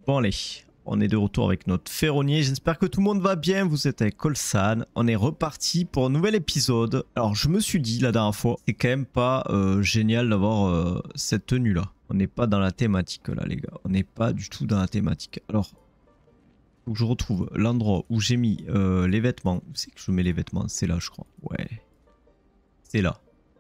Bon allez, on est de retour avec notre ferronnier. J'espère que tout le monde va bien. Vous êtes avec Colsan. On est reparti pour un nouvel épisode. Alors je me suis dit la dernière fois, c'est quand même pas génial d'avoir cette tenue là. On n'est pas dans la thématique là les gars. On n'est pas du tout dans la thématique. Alors, faut que je retrouve l'endroit où j'ai mis les vêtements. Où c'est que je mets les vêtements? C'est là je crois. Ouais. C'est là.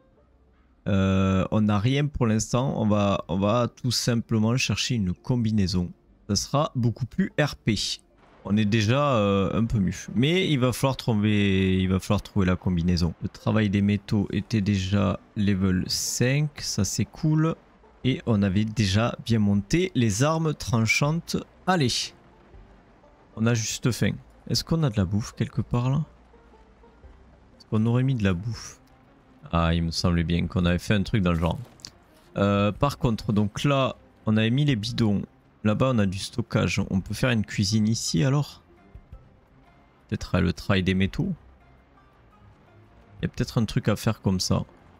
On n'a rien pour l'instant. On va tout simplement chercher une combinaison. Ça sera beaucoup plus RP. On est déjà un peu mieux. Mais il va falloir trouver la combinaison. Le travail des métaux était déjà level 5. Ça c'est cool. Et on avait déjà bien monté les armes tranchantes. Allez. On a juste faim. Est-ce qu'on a de la bouffe quelque part là? Est-ce qu'on aurait mis de la bouffe? Ah, il me semblait bien qu'on avait fait un truc dans le genre. Par contre, donc là, on avait mis les bidons. Là-bas, on a du stockage. On peut faire une cuisine ici alors? Peut-être le travail des métaux. Il y a peut-être un truc à faire comme ça.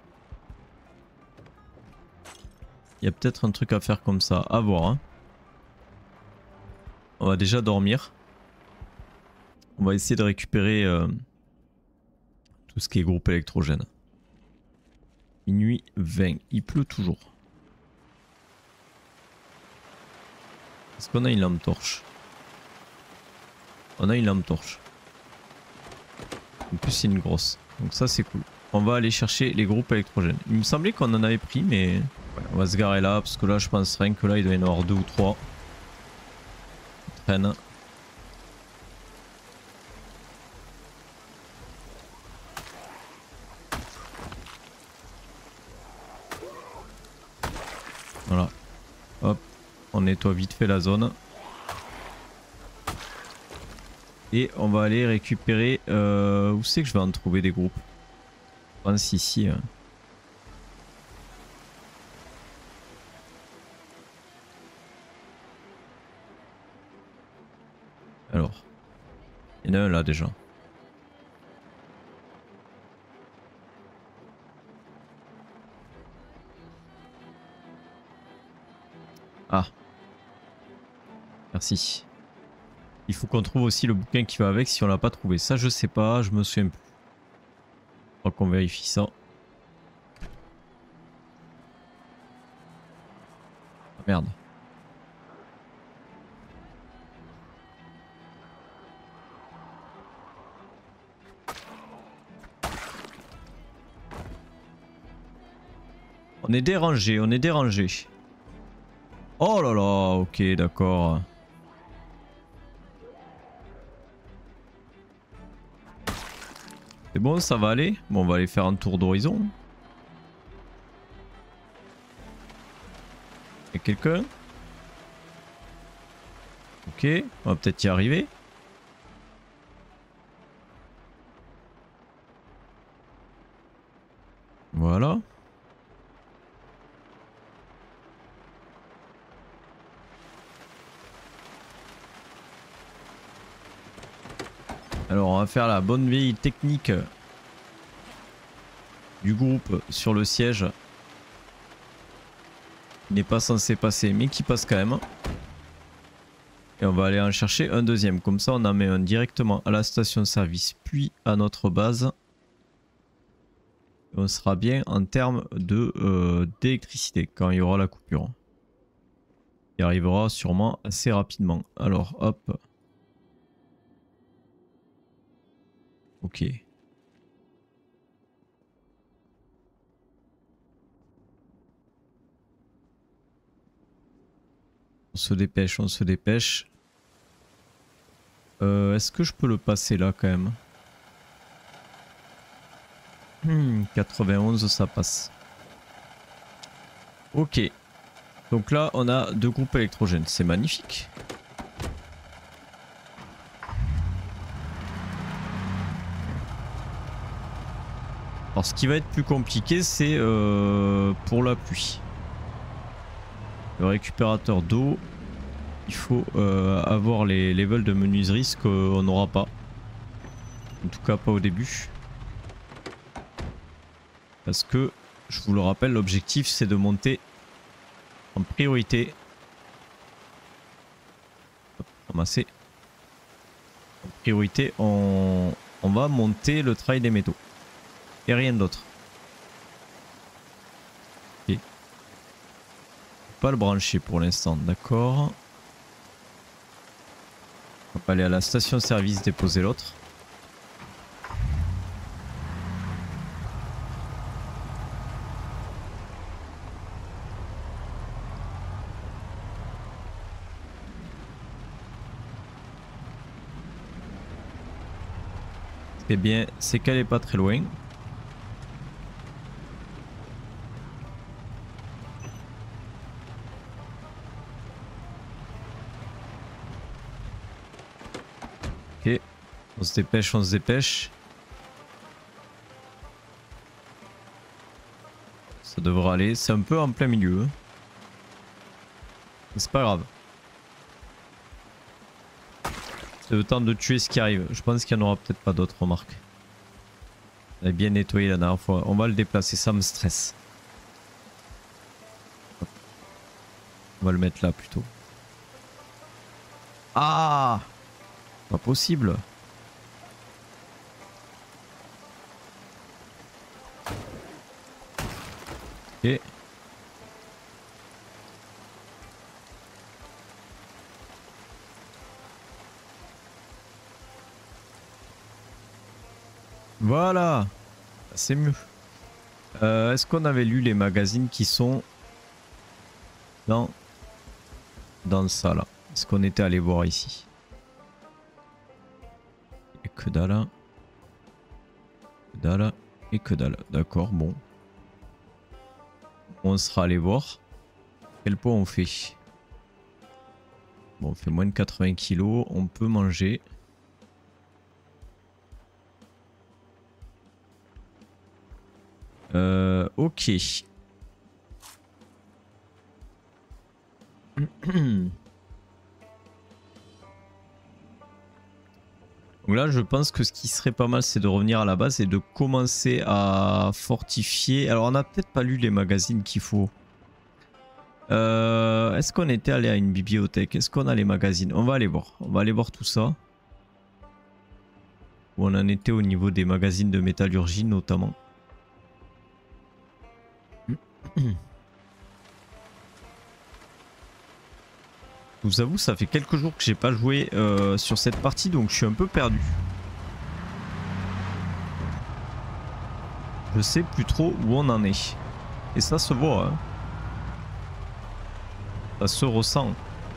Il y a peut-être un truc à faire comme ça. À voir. Hein. On va déjà dormir. On va essayer de récupérer tout ce qui est groupe électrogène. Minuit 20. Il pleut toujours. Est-ce qu'on a une lampe torche? On a une lampe torche. En plus c'est une grosse. Donc ça c'est cool. On va aller chercher les groupes électrogènes. Il me semblait qu'on en avait pris mais... Ouais, on va se garer là parce que là je pense rien que là il doit y en avoir 2 ou 3. On traîne. Voilà. Hop. On nettoie vite fait la zone. Et on va aller récupérer... où c'est que je vais en trouver des groupes? Je pense ici. Alors. Il y en a un là déjà. Ah. Merci. Il faut qu'on trouve aussi le bouquin qui va avec si on l'a pas trouvé. Ça je sais pas, je me souviens plus. Faut qu'on vérifie ça. Ah, merde. On est dérangé, on est dérangé. Oh là là, ok d'accord. C'est bon, ça va aller. Bon, on va aller faire un tour d'horizon. Y'a quelqu'un? Ok, on va peut-être y arriver. Voilà. Alors on va faire la bonne vieille technique du groupe sur le siège. Qui n'est pas censé passer mais qui passe quand même. Et on va aller en chercher un deuxième. Comme ça on en met un directement à la station service puis à notre base. Et on sera bien en termes d'électricité quand il y aura la coupure. Il arrivera sûrement assez rapidement. Alors hop. Ok. On se dépêche, on se dépêche. Est-ce que je peux le passer là quand même? 91 ça passe. Ok. Donc là on a 2 groupes électrogènes. C'est magnifique. Alors ce qui va être plus compliqué c'est pour la pluie. Le récupérateur d'eau, il faut avoir les levels de menuiserie, ce qu'on n'aura pas. En tout cas pas au début. Parce que, je vous le rappelle, l'objectif c'est de monter en priorité ramasser. En priorité, on va monter le travail des métaux. Et rien d'autre. Ok. Pas le brancher pour l'instant, d'accord. On va aller à la station-service déposer l'autre. Ce qui est bien, c'est qu'elle est pas très loin. Ok, on se dépêche, on se dépêche. Ça devrait aller, c'est un peu en plein milieu. Hein. C'est pas grave. C'est le temps de tuer ce qui arrive. Je pense qu'il n'y en aura peut-être pas d'autres, remarque. On a bien nettoyé la dernière fois. On va le déplacer, ça me stresse. On va le mettre là plutôt. Ah! Pas possible. Ok. Voilà. C'est mieux. Est-ce qu'on avait lu les magazines qui sont dans ça là? Est-ce qu'on était allé voir ici? Et que dalle. Que dalle. Et que dalle. D'accord, bon. On sera allé voir. Quel poids on fait? Bon, on fait moins de 80 kilos. On peut manger. Ok. Donc là, je pense que ce qui serait pas mal, c'est de revenir à la base et de commencer à fortifier. Alors, on n'a peut-être pas lu les magazines qu'il faut. Est-ce qu'on était allé à une bibliothèque? Est-ce qu'on a les magazines? On va aller voir. On va aller voir tout ça. Où on en était au niveau des magazines de métallurgie, notamment. Je vous avoue, ça fait quelques jours que j'ai pas joué sur cette partie, donc je suis un peu perdu. Je sais plus trop où on en est. Et ça se voit, hein. Ça se ressent.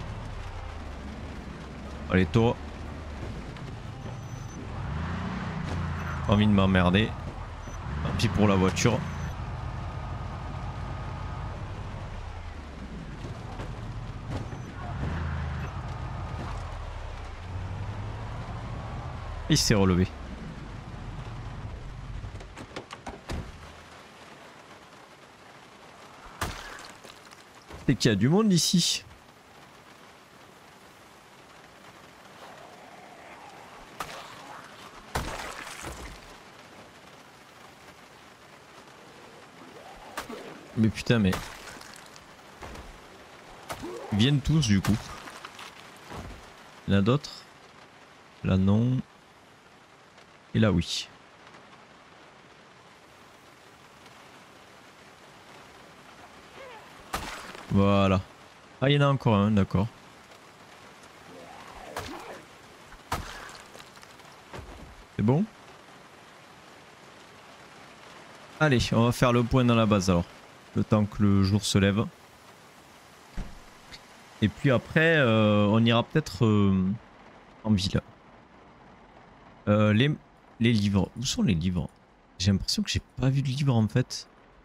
Allez, toi. Pas envie de m'emmerder. Tant pis pour la voiture. Il s'est relevé. C'est qu'il y a du monde ici. Mais putain, mais... Ils viennent tous du coup. Il y en a d'autres? Là non. Et là oui. Voilà. Ah, il y en a encore un, d'accord. C'est bon? Allez, on va faire le point dans la base alors. Le temps que le jour se lève. Et puis après, on ira peut-être en ville. Les livres. Où sont les livres? J'ai l'impression que j'ai pas vu de livre en fait.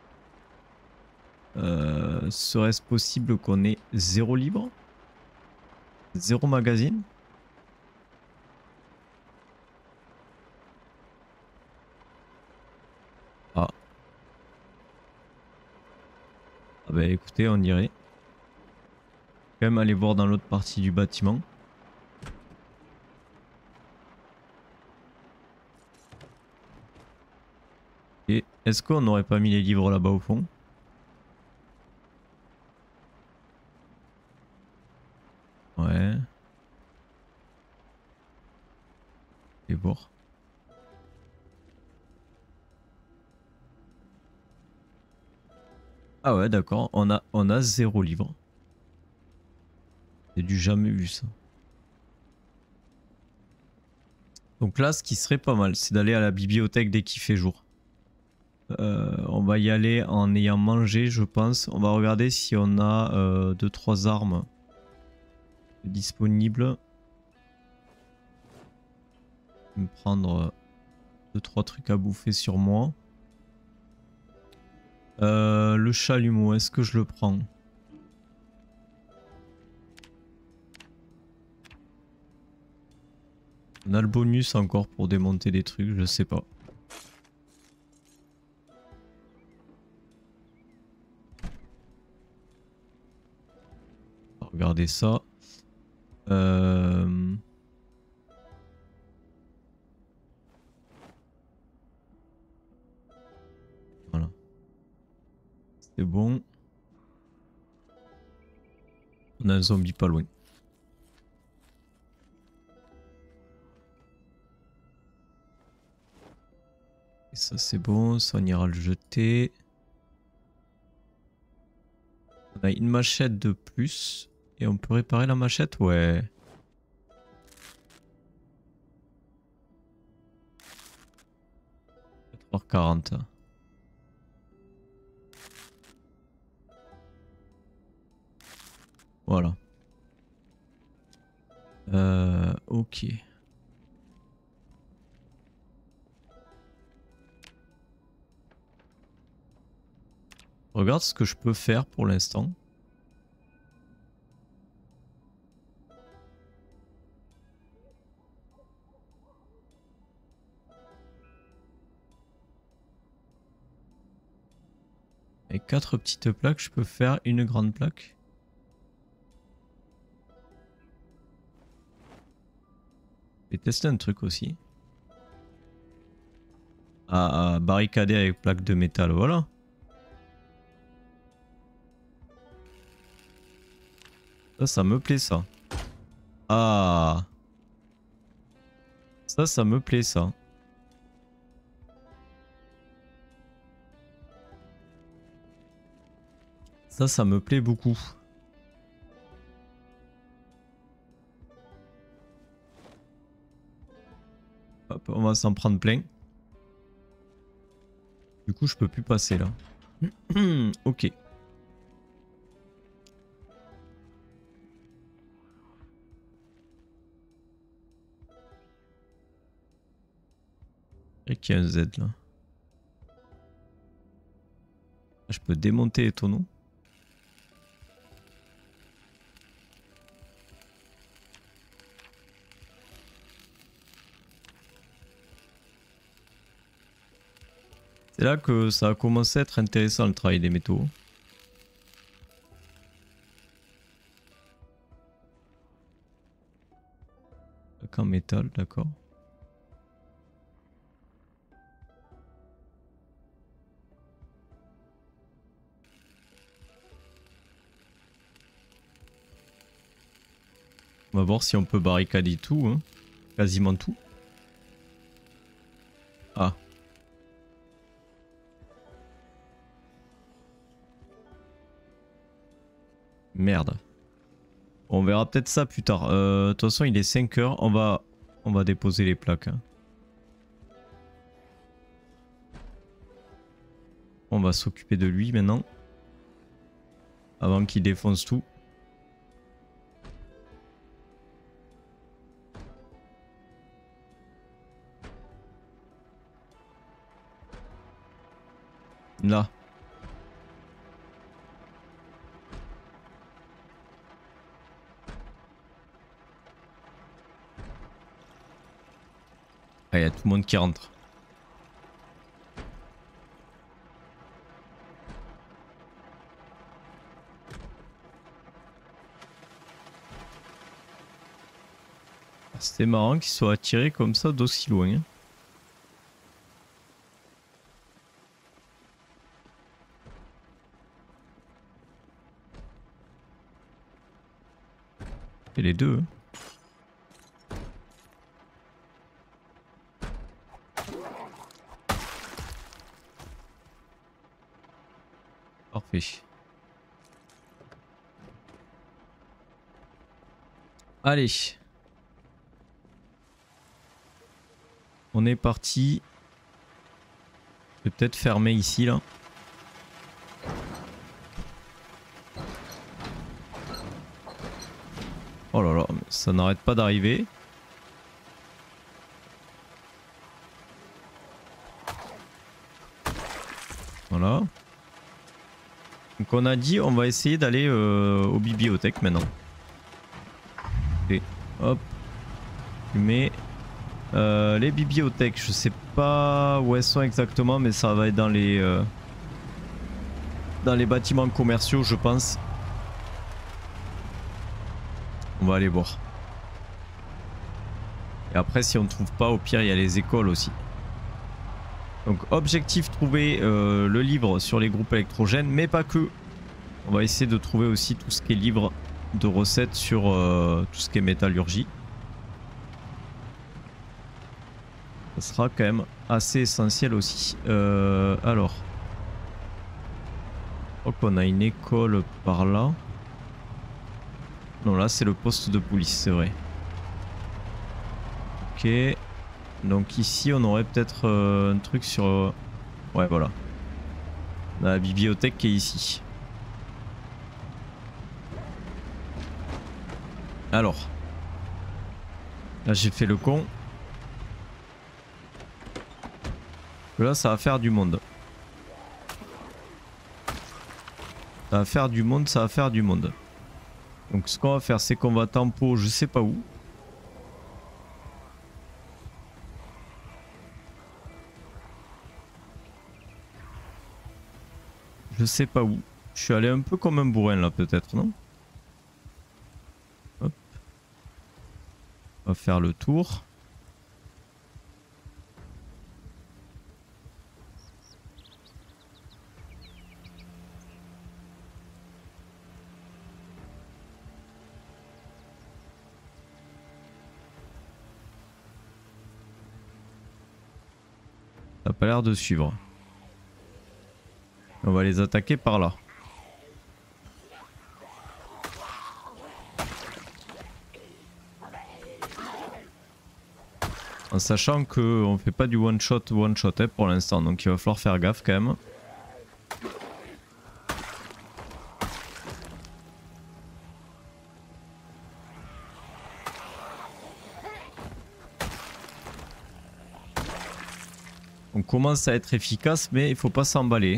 Serait-ce possible qu'on ait 0 livre? 0 magazine? Ah. Ah bah écoutez, on irait. Quand même aller voir dans l'autre partie du bâtiment. Et est-ce qu'on n'aurait pas mis les livres là-bas au fond? Ouais. Et voir. Ah ouais, d'accord. On a 0 livre. J'ai du jamais vu ça. Donc là, ce qui serait pas mal, c'est d'aller à la bibliothèque dès qu'il fait jour. On va y aller en ayant mangé, je pense. On va regarder si on a 2-3 armes disponibles. Je vais me prendre 2-3 trucs à bouffer sur moi. Le chalumeau, est-ce que je le prends? On a le bonus encore pour démonter des trucs, je sais pas. On va regarder ça. Voilà. C'est bon. On a un zombie pas loin. Et ça c'est bon, ça on ira le jeter. On a une machette de plus. Et on peut réparer la machette? Ouais. 4h40. Voilà. Ok. Regarde ce que je peux faire pour l'instant. Avec 4 petites plaques, je peux faire une grande plaque. Je vais tester un truc aussi. À barricader avec plaque de métal, voilà. Ça me plaît ça. Ah. Ça me plaît ça. Ça me plaît beaucoup. Hop, on va s'en prendre plein. Du coup, je peux plus passer là. Ok. Et qu'il y a un Z là. Je peux démonter les tonneaux. C'est là que ça a commencé à être intéressant le travail des métaux. En métal, d'accord. On va voir si on peut barricader tout, hein. Quasiment tout. Ah. Merde. On verra peut-être ça plus tard. De toute façon, il est 5 heures. On va déposer les plaques. Hein. On va s'occuper de lui maintenant. Avant qu'il défonce tout. Là. Ah, il y a tout le monde qui rentre. C'était marrant qu'ils soient attirés comme ça d'aussi loin. Hein. Et les deux. Hein. Parfait. Allez. On est parti. Je vais peut-être fermer ici là. Oh là là, ça n'arrête pas d'arriver. Voilà. Donc on a dit on va essayer d'aller aux bibliothèques maintenant. Et hop. Mais les bibliothèques, je sais pas où elles sont exactement, mais ça va être dans les bâtiments commerciaux, je pense. On va aller voir. Et après, si on ne trouve pas, au pire, il y a les écoles aussi. Donc, objectif, trouver le livre sur les groupes électrogènes, mais pas que. On va essayer de trouver aussi tout ce qui est livre de recettes sur tout ce qui est métallurgie. Ça sera quand même assez essentiel aussi. Alors. Je crois qu'on a une école par là. Non, là c'est le poste de police, c'est vrai. Ok. Donc ici on aurait peut-être un truc sur... Ouais, voilà. On a la bibliothèque qui est ici. Alors. Là j'ai fait le con. Là ça va faire du monde. Ça va faire du monde, ça va faire du monde. Donc ce qu'on va faire, c'est qu'on va tempo je sais pas où. Je sais pas où. Je suis allé un peu comme un bourrin là peut-être, non? Hop. On va faire le tour. Ça n'a pas l'air de suivre. On va les attaquer par là. En sachant qu'on fait pas du one shot hein, pour l'instant, donc il va falloir faire gaffe quand même. On commence à être efficace, mais il faut pas s'emballer.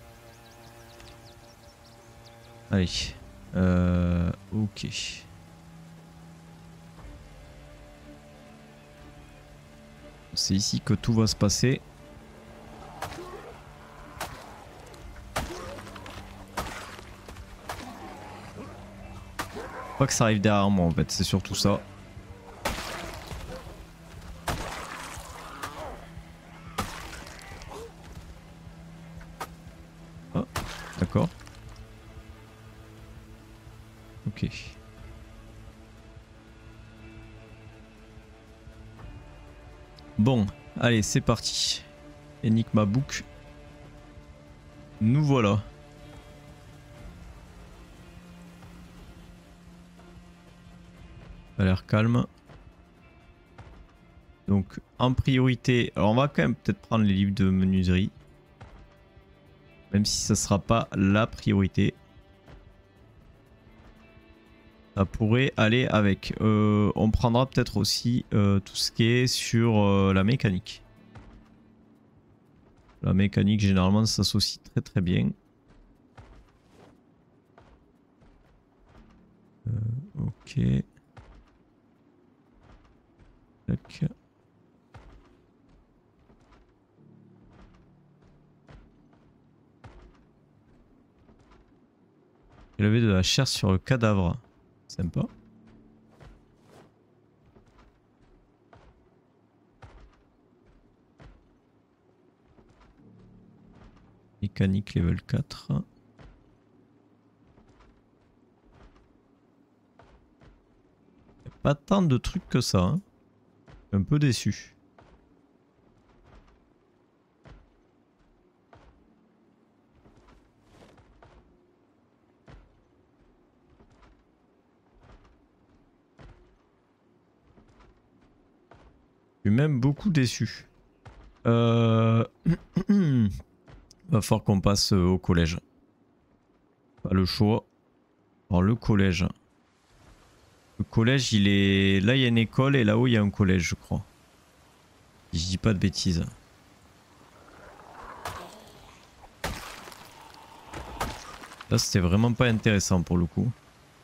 Allez. Ok. C'est ici que tout va se passer. Pas que ça arrive derrière moi en fait, c'est surtout ça. Ah, d'accord. Ok. Bon, allez, c'est parti. Enigma Book. Nous voilà. Ça a l'air calme. Donc, en priorité, alors on va quand même peut-être prendre les livres de menuiserie. Même si ça sera pas la priorité. Ça pourrait aller avec. On prendra peut-être aussi tout ce qui est sur la mécanique. La mécanique généralement s'associe très très bien. Ok. Tac. Il avait de la chair sur le cadavre. Sympa. Mécanique level 4. Pas tant de trucs que ça. Hein. Un peu déçu. Je suis même beaucoup déçu. Va falloir qu'on passe au collège. Pas le choix. Alors le collège. Le collège il est... Là il y a une école et là-haut il y a un collège je crois. Si je dis pas de bêtises. Là c'était vraiment pas intéressant pour le coup.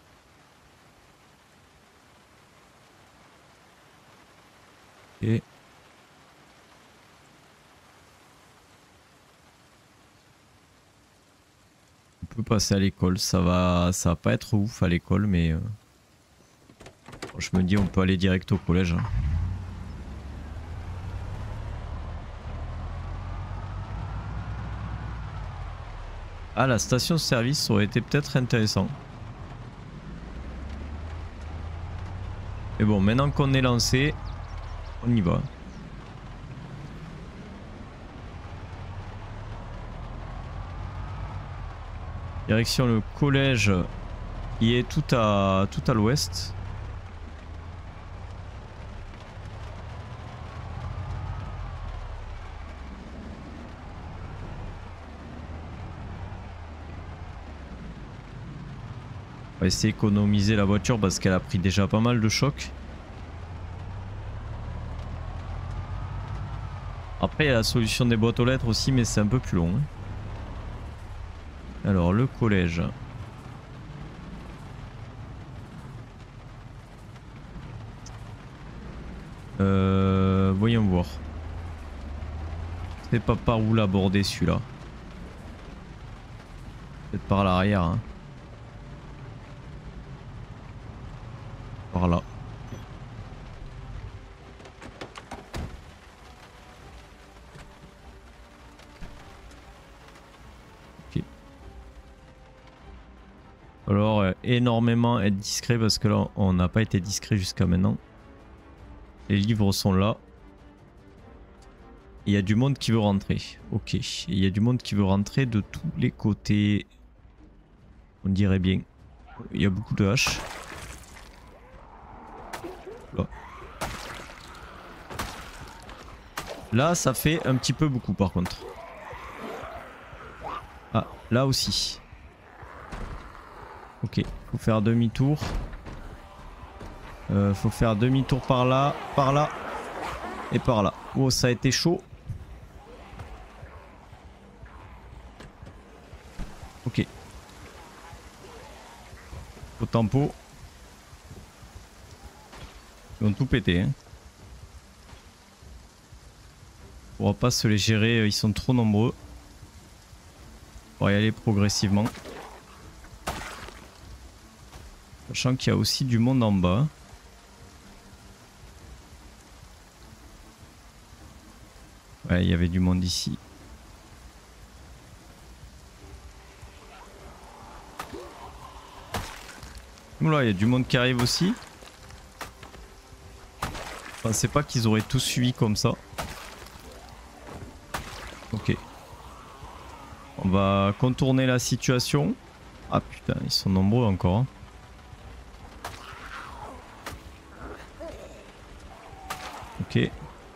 Et... On peut passer à l'école, ça va pas être ouf à l'école mais... Je me dis on peut aller direct au collège. Ah la station service aurait été peut-être intéressant. Mais bon maintenant qu'on est lancé, on y va. Direction le collège qui est tout à l'ouest. On va essayer d'économiser la voiture parce qu'elle a pris déjà pas mal de chocs. Après il y a la solution des boîtes aux lettres aussi mais c'est un peu plus long. Alors le collège. Voyons voir. C'est pas par où l'aborder celui-là. Peut-être par l'arrière. Hein. Par là. Ok. Alors énormément être discret parce que là on n'a pas été discret jusqu'à maintenant. Les livres sont là. Il y a du monde qui veut rentrer. Ok. Il y a du monde qui veut rentrer de tous les côtés. On dirait bien. Il y a beaucoup de haches. Là. Là, ça fait un petit peu beaucoup par contre. Ah, là aussi. Ok. Faut faire demi-tour. Faut faire demi-tour par là et par là. Oh, ça a été chaud. Ok. Au tempo. Ils vont tout péter. Hein. On va pas se les gérer, ils sont trop nombreux. On va y aller progressivement. Sachant qu'il y a aussi du monde en bas. Ouais, il y avait du monde ici. Là, il y a du monde qui arrive aussi. Je pensais pas qu'ils auraient tous suivi comme ça. Ok. On va contourner la situation. Ah putain, ils sont nombreux encore. Hein. Ok.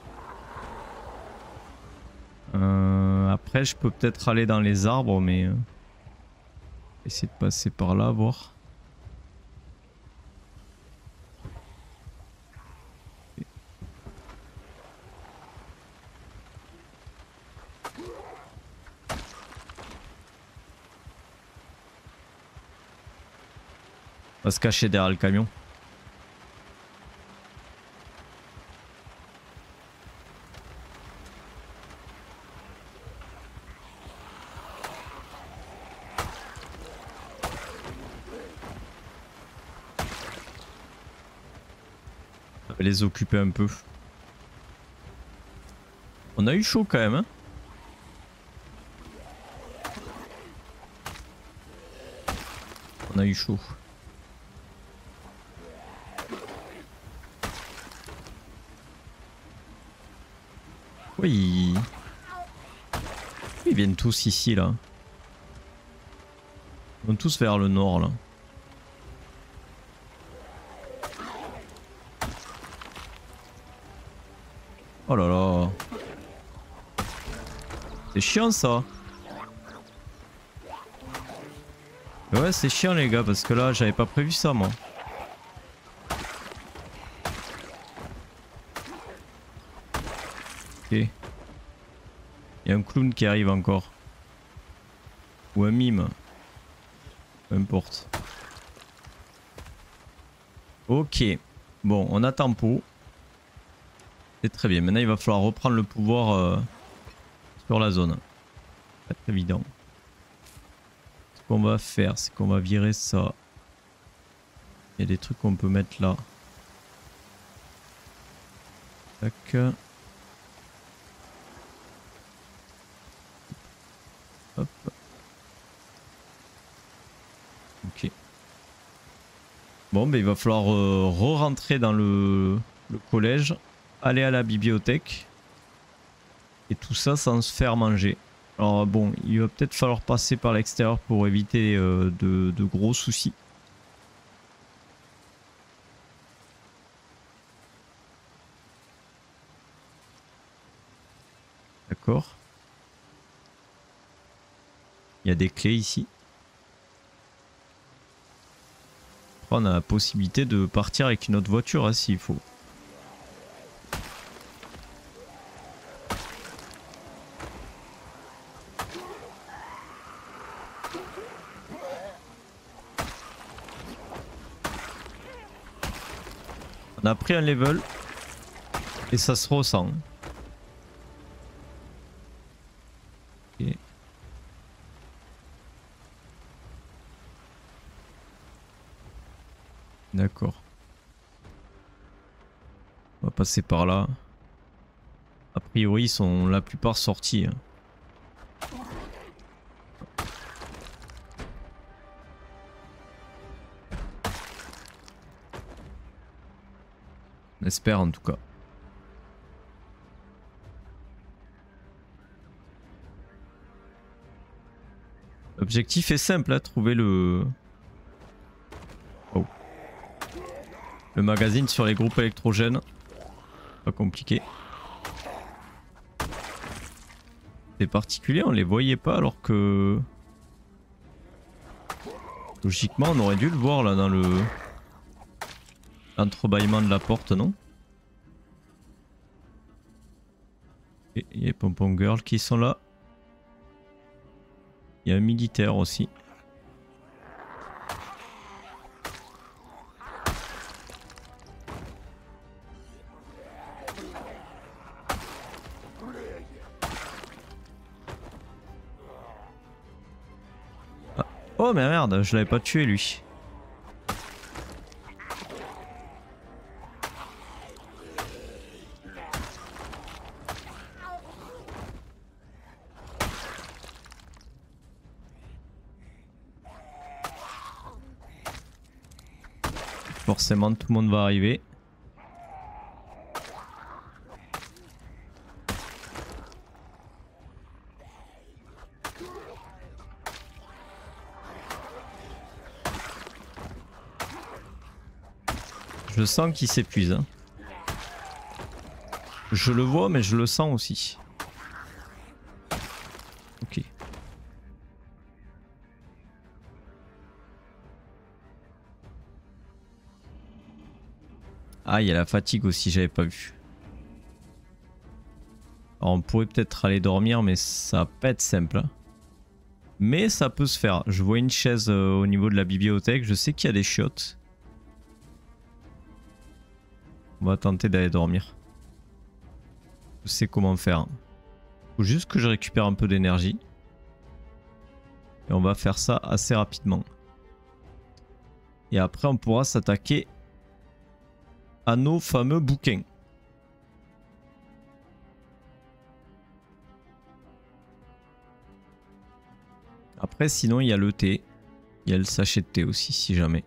Après, je peux peut-être aller dans les arbres, mais... essayer de passer par là, voir. On va se cacher derrière le camion. On va les occuper un peu. On a eu chaud quand même, hein. On a eu chaud. Oui. Ils viennent tous ici là. Ils vont tous vers le nord là. Oh là là. C'est chiant ça. Ouais, c'est chiant les gars, parce que là, j'avais pas prévu ça moi. Ok. Il y a un clown qui arrive encore. Ou un mime. Peu importe. Ok. Bon, on a tempo. C'est très bien. Maintenant, il va falloir reprendre le pouvoir sur la zone. Pas très évident. Ce qu'on va faire, c'est qu'on va virer ça. Il y a des trucs qu'on peut mettre là. Tac. Hop. Ok. Bon, ben il va falloir re-rentrer dans le collège, aller à la bibliothèque. Et tout ça sans se faire manger. Alors bon, il va peut-être falloir passer par l'extérieur pour éviter de gros soucis. D'accord. Il y a des clés ici. Après, on a la possibilité de partir avec une autre voiture hein, s'il faut. On a pris un level et ça se ressent. Okay. D'accord. On va passer par là. A priori, ils sont la plupart sortis. Hein. On espère en tout cas. L'objectif est simple, hein, trouver le... Oh. Le magazine sur les groupes électrogènes. Pas compliqué. C'est particulier, on les voyait pas alors que... Logiquement, on aurait dû le voir là dans le... l'entrebâillement de la porte, non? Et il y a les Pompon Girls qui sont là. Il y a un militaire aussi. Ah. Oh mais merde, je l'avais pas tué lui. Forcément tout le monde va arriver. Je sens qu'il s'épuise. Hein. Je le vois mais je le sens aussi. Ok. Ah, il y a la fatigue aussi, j'avais pas vu. Alors on pourrait peut-être aller dormir, mais ça va pas être simple. Hein. Mais ça peut se faire. Je vois une chaise au niveau de la bibliothèque. Je sais qu'il y a des chiottes. On va tenter d'aller dormir. Je sais comment faire. Faut juste que je récupère un peu d'énergie. Et on va faire ça assez rapidement. Et après on pourra s'attaquer à nos fameux bouquins. Après sinon il y a le thé. Il y a le sachet de thé aussi si jamais.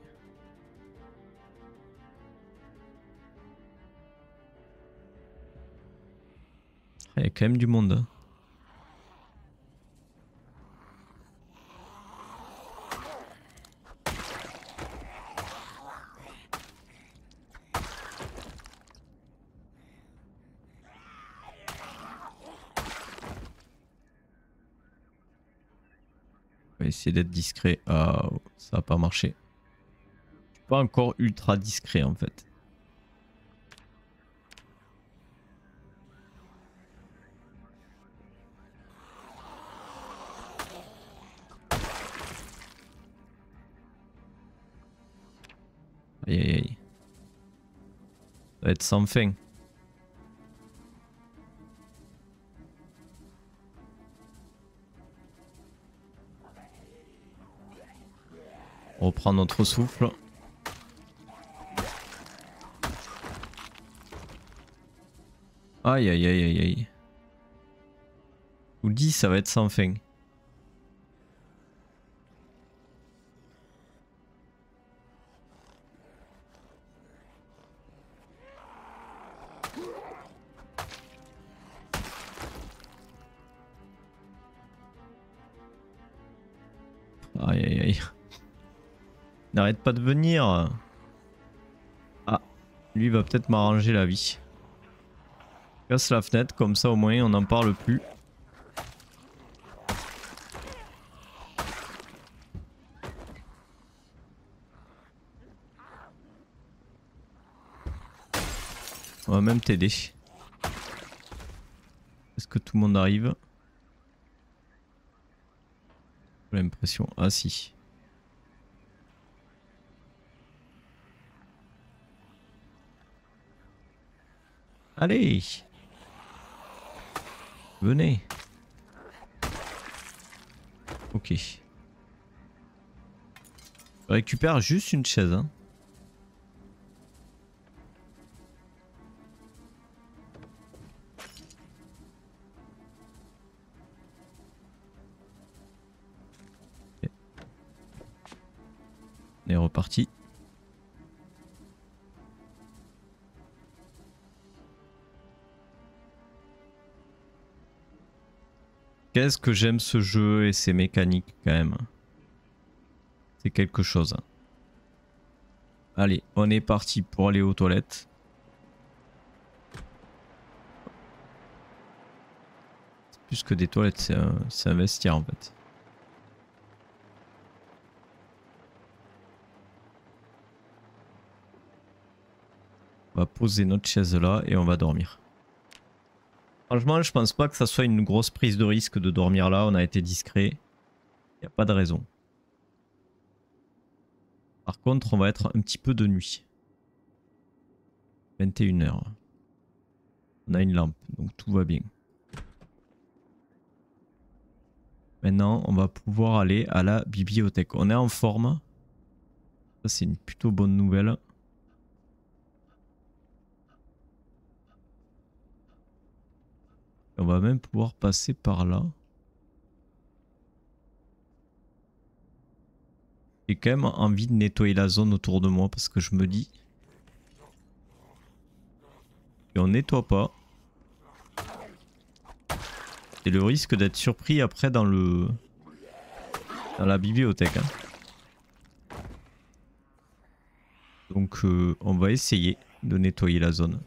Il y a quand même du monde. va essayer d'être discret. Ah, ça n'a pas marché. Je suis pas encore ultra discret en fait. Aïe aïe aïe. Ça va être sans fin. On reprend notre souffle. Aïe aïe aïe aïe aïe. Je vous le dis, ça va être sans fin. Aïe aïe aïe. N'arrête pas de venir. Ah, lui va peut-être m'arranger la vie. Casse la fenêtre, comme ça au moins on n'en parle plus. On va même t'aider. Est-ce que tout le monde arrive? J'ai l'impression. Ah si. Allez! Venez! Ok. Je récupère juste une chaise. Hein. Okay. On est reparti. Qu'est-ce que j'aime ce jeu et ses mécaniques quand même. C'est quelque chose. Allez, on est parti pour aller aux toilettes. C'est plus que des toilettes, c'est un vestiaire en fait. On va poser notre chaise là et on va dormir. Franchement, je pense pas que ça soit une grosse prise de risque de dormir là. On a été discret. Il n'y a pas de raison. Par contre, on va être un petit peu de nuit. 21 h. On a une lampe, donc tout va bien. Maintenant, on va pouvoir aller à la bibliothèque. On est en forme. Ça, c'est une plutôt bonne nouvelle. On va même pouvoir passer par là. J'ai quand même envie de nettoyer la zone autour de moi parce que je me dis... Et on nettoie pas. C'est le risque d'être surpris après dans la bibliothèque. Hein. Donc on va essayer de nettoyer la zone.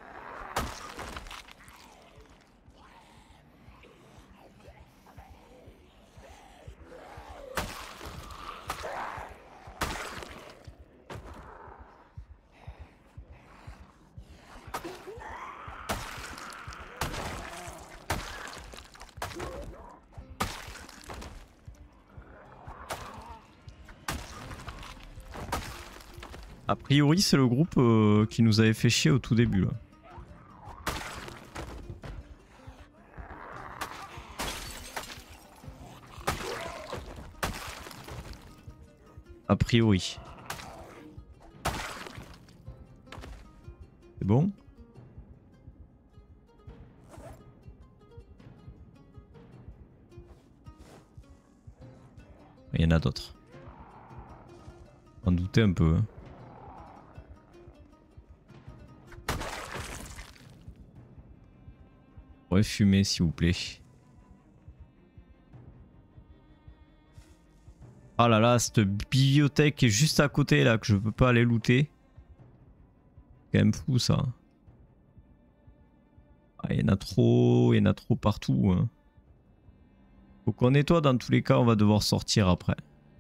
A priori, c'est le groupe qui nous avait fait chier au tout début. Là. A priori. C'est bon? Il y en a d'autres. On doutait un peu. Hein. Fumer s'il vous plaît. Ah là là, cette bibliothèque est juste à côté là que je peux pas aller looter. C'est quand même fou ça. Ah, il y en a trop partout. Hein. Faut qu'on nettoie, dans tous les cas, on va devoir sortir après.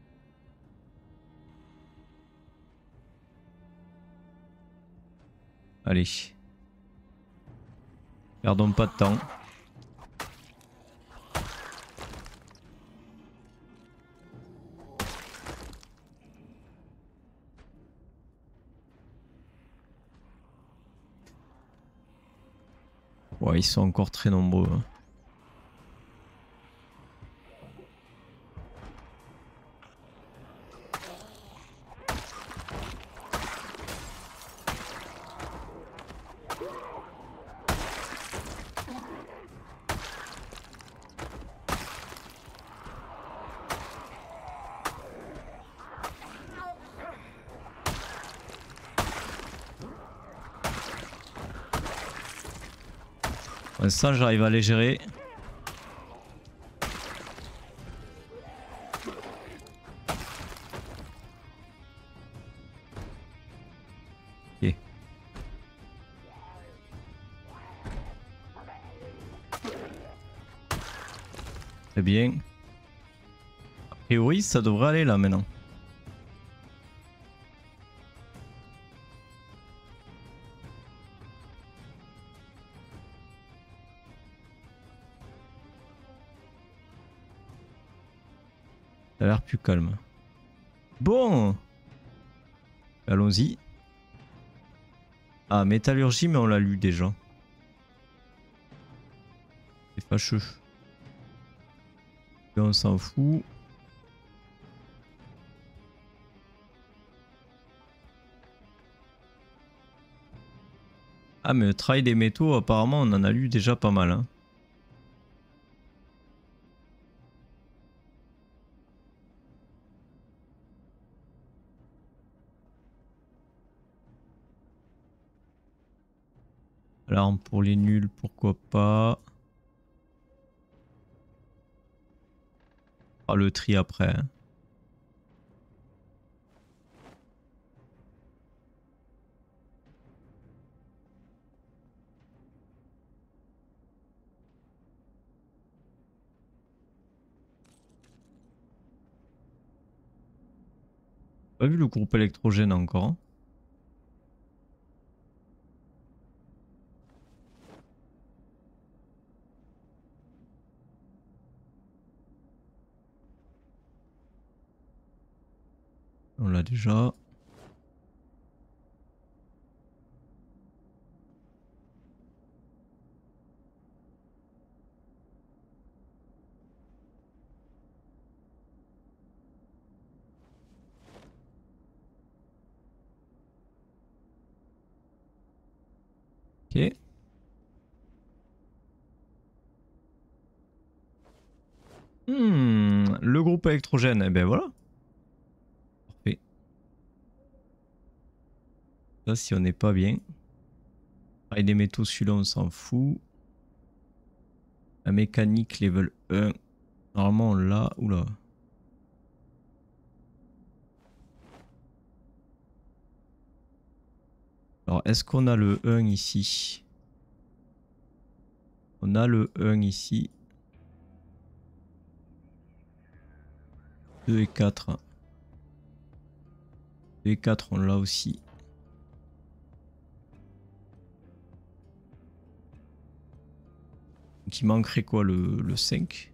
Allez. Perdons pas de temps. Ouais, ils sont encore très nombreux. Hein. Pour l'instant, j'arrive à les gérer. Ok. Très bien. A priori, ça devrait aller là maintenant. Ça a l'air plus calme. Bon. Allons-y. Ah, métallurgie, mais on l'a lu déjà. C'est fâcheux. Et on s'en fout. Ah, mais le travail des métaux, apparemment, on en a lu déjà pas mal. Hein. L'arme pour les nuls, pourquoi pas. Ah, le tri après. Hein. Pas vu le groupe électrogène encore. Hein. On l'a déjà. Ok. Le groupe électrogène, eh ben voilà. Parfait. Ça, si on n'est pas bien. Travail des métaux, celui-là, on s'en fout. La mécanique, level 1. Normalement, on l'a. Oula. Alors, est-ce qu'on a le 1 ici? On a le 1 ici. 2 et 4. 2 et 4, on l'a aussi. Donc, il manquerait quoi, le 5?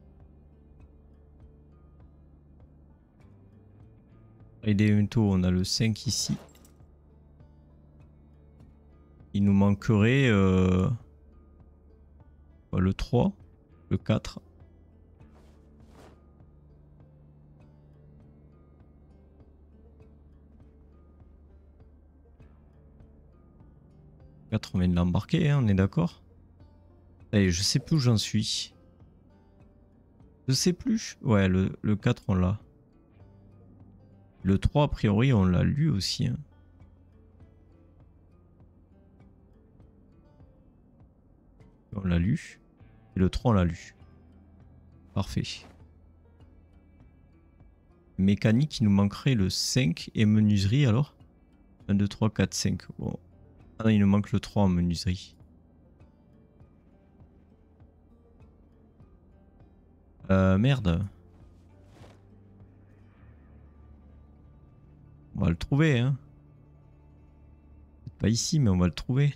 Et des métaux, on a le 5 ici. Il nous manquerait le 3, le 4. Le 4, on vient de l'embarquer, hein, on est d'accord? Allez, je sais plus où j'en suis. Je sais plus. Ouais, le 4, on l'a. Le 3, a priori, on l'a lu aussi. Hein. On l'a lu. Et le 3, on l'a lu. Parfait. Mécanique, il nous manquerait le 5 et menuiserie alors 1, 2, 3, 4, 5. Bon. Ah non, il nous manque le 3 en menuiserie. Merde. On va le trouver, hein. Pas ici, mais on va le trouver.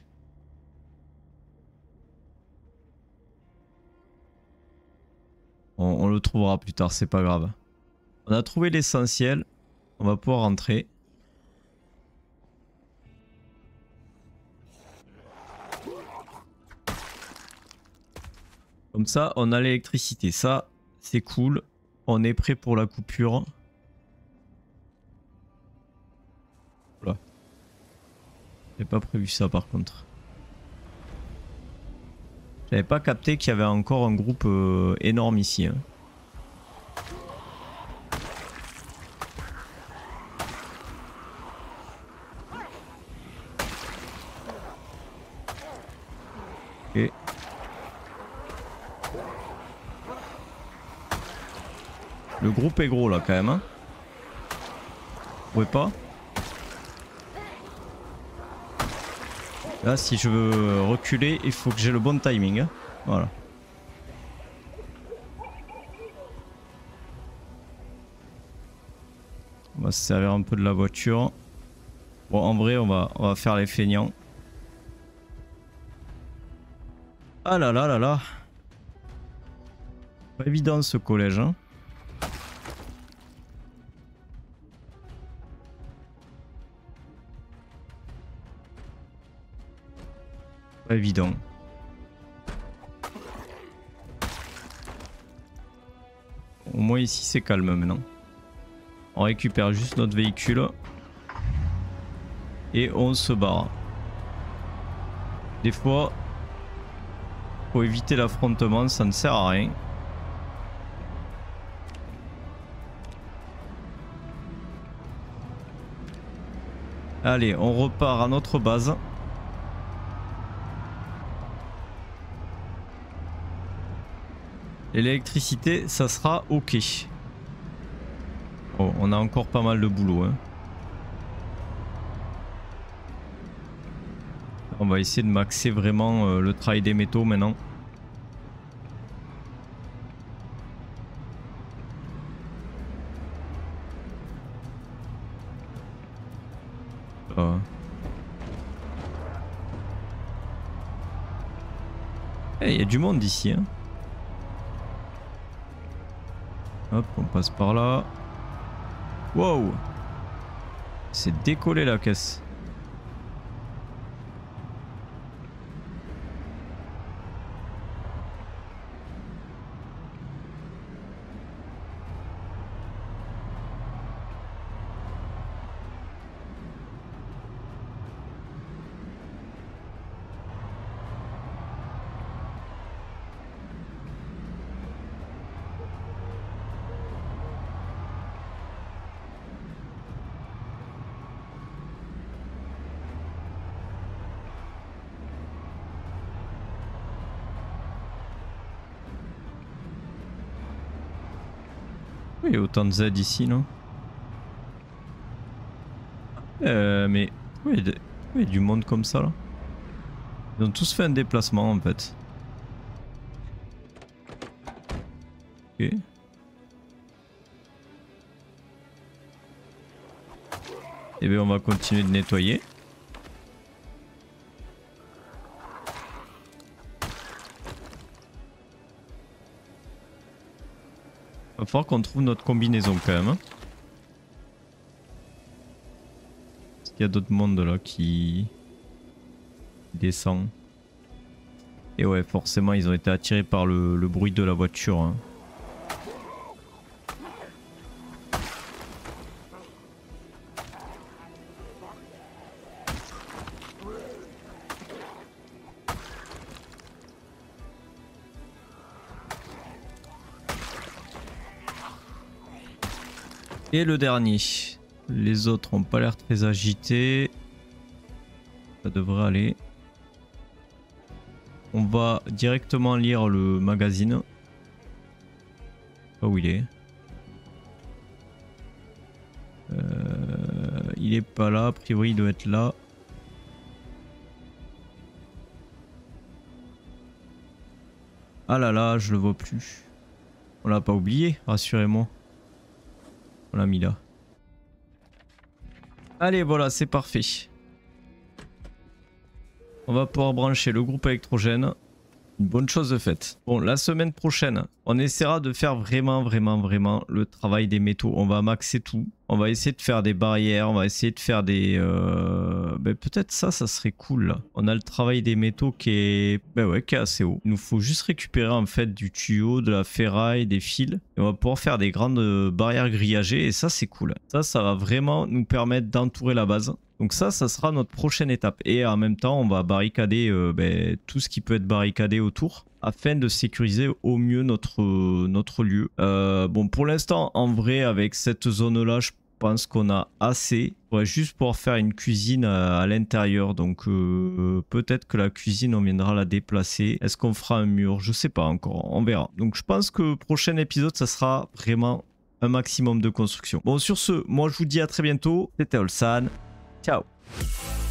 On le trouvera plus tard, c'est pas grave. On a trouvé l'essentiel. On va pouvoir rentrer. Comme ça, on a l'électricité. Ça, c'est cool. On est prêt pour la coupure. Voilà. J'ai pas prévu ça par contre. J'avais pas capté qu'il y avait encore un groupe énorme ici. Hein. Ok. Le groupe est gros là quand même. Hein. Vous pouvez pas? Là si je veux reculer il faut que j'ai le bon timing. Hein. Voilà. On va se servir un peu de la voiture. Bon en vrai on va faire les feignants. Ah là là là là. Pas évident ce collège hein. Pas évident. Au moins ici c'est calme maintenant. On récupère juste notre véhicule. Et on se barre. Des fois, faut éviter l'affrontement, ça ne sert à rien. Allez, on repart à notre base. L'électricité, ça sera ok. Oh, on a encore pas mal de boulot. Hein. On va essayer de maxer vraiment le travail des métaux maintenant. Il y a du monde ici. Hein. Hop, on passe par là. Wow! C'est décollé la caisse. Il y a autant de Z ici, non? Mais pourquoi il y a du monde comme ça là? Ils ont tous fait un déplacement en fait. Ok. Et bien on va continuer de nettoyer. Va falloir qu'on trouve notre combinaison quand même. Hein. Est-ce qu'il y a d'autres mondes là qui descendent? Et ouais, forcément ils ont été attirés par le bruit de la voiture. Hein. Et le dernier. Les autres ont pas l'air très agités. Ça devrait aller. On va directement lire le magazine. Pas où il est. Il est pas là. A priori, il doit être là. Ah là là, je le vois plus. On l'a pas oublié, rassurez-moi. On l'a mis là. Allez, voilà, c'est parfait. On va pouvoir brancher le groupe électrogène. Une bonne chose de faite. Bon, la semaine prochaine, on essaiera de faire vraiment le travail des métaux. On va maxer tout. On va essayer de faire des barrières. On va essayer de faire des... Ben, peut-être ça serait cool. Là. On a le travail des métaux qui est... Ben ouais, qui est assez haut. Il nous faut juste récupérer en fait du tuyau, de la ferraille, des fils. Et on va pouvoir faire des grandes barrières grillagées. Et ça, c'est cool. Ça va vraiment nous permettre d'entourer la base. Donc ça sera notre prochaine étape. Et en même temps, on va barricader tout ce qui peut être barricadé autour afin de sécuriser au mieux notre lieu. Bon, pour l'instant, en vrai, avec cette zone-là, je pense qu'on a assez. On va juste pouvoir faire une cuisine à l'intérieur. Donc peut-être que la cuisine, on viendra la déplacer. Est-ce qu'on fera un mur? Je sais pas encore. On verra. Donc je pense que le prochain épisode, ça sera vraiment un maximum de construction. Bon, sur ce, moi, je vous dis à très bientôt. C'était Olsan. Ciao.